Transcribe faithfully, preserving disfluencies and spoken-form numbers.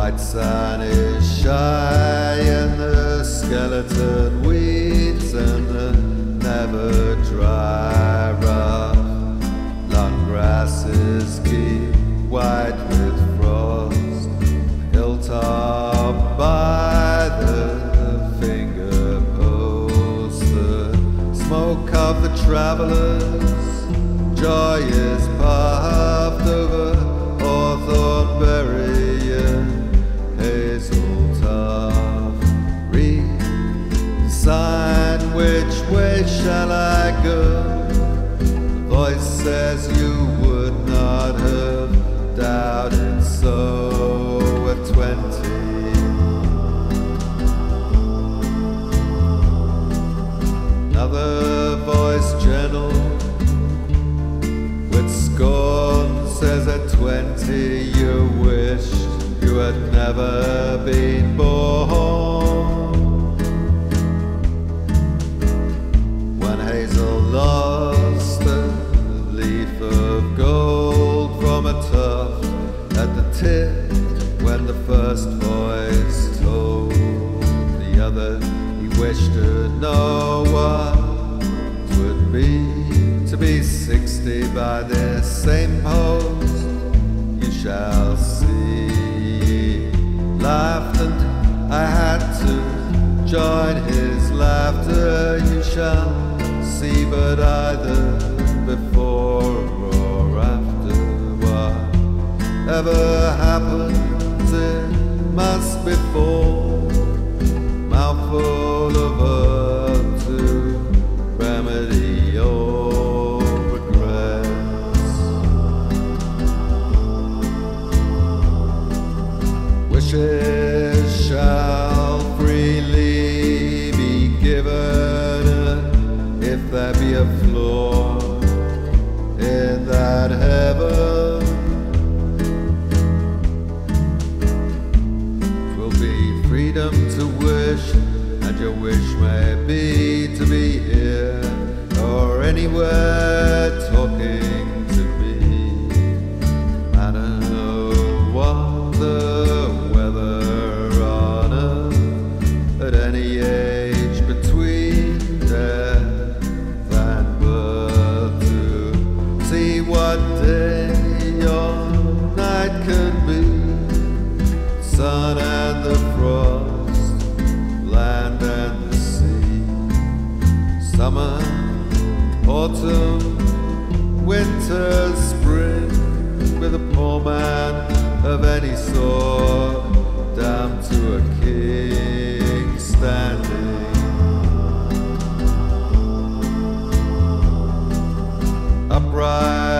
white sun is shy, and the skeleton weeds and the never dry rough long grasses keep white with frost. Hilltop by the finger post, the smoke of the travelers, joy is puffed over hawthorn berry and hazel tuft. Read the sign, which way shall I go? The voice says you would not have doubted so at twenty. Another voice gentle with scorn says at twenty you wished you had never been born. When hazel lost a leaf of gold from a tuft at the tip, when the first voice told the other he wished to know what would be to be sixty by this same post, you shall see. Laughed and I had to join his laughter, you shall see, but either before or after, whatever happens it must befall. Mouthful of earth to remedy your regrets. Wishes shall freely be given, if there be a flaw in that heaven, 'twill be freedom to wish, and your wish may be to be here or anywhere talking to me. I don't know what the weather on earth at any age between death and birth, to see what day or night can be, sun and the frost, land and the sea, summer, autumn, winter, spring, with a poor man of any sort, down to a king standing. Upright